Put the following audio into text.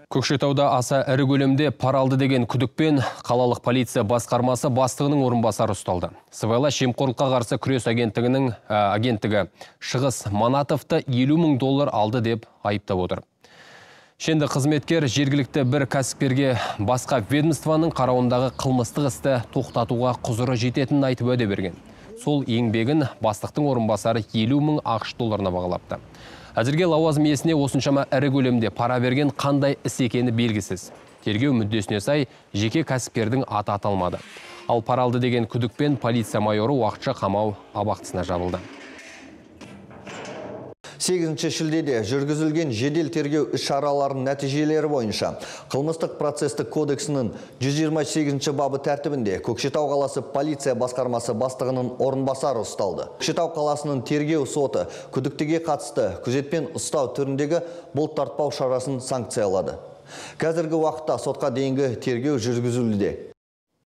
Көкшетауда аса ірі көлемде пара алды деген күдікпен қалалық полиция басқармасы бастығының орынбасары ұсталды. Сыбайлас жемқорлыққа қарсы күрес агенттігі Шығыс Манатовты 50 мың доллар алды деп айыптап отыр. Шенді қызметкер жергілікті бір кәсіпкерге басқа ведомствоның қарауындағы қылмыстық істі тоқтатуға құзыры жететінін айтып уәде берген. Сол еңбегін бастықтың орынбасары 50 мың ақш долларына бағалапты. Әзірге лауазым иесіне осыншама ірі көлемде пара берген қандай іс екені белгісіз. Тергеу мүддесіне сай жеке кәсіпкердің аты аталмады. Ал пара алды деген күдікпен полиция майоры уақытша қамау абақтысына жабылды. 8 шілдеде жүргізілген жедел тергеу іс-шараларының нәтижелері бойынша қылмыстық процестік кодексінің 128 бабы тәртібінде Көкшетау қаласы полиция басқармасы бастығының орынбасары ұсталды. Көкшетау қаласының тергеу соты күдіктіге қатысты күзетпен ұстау түріндегі бұлттартпау шарасын санкциялады. Қазіргі уақытта сотқа дейінгі тергеу жүргізілуде.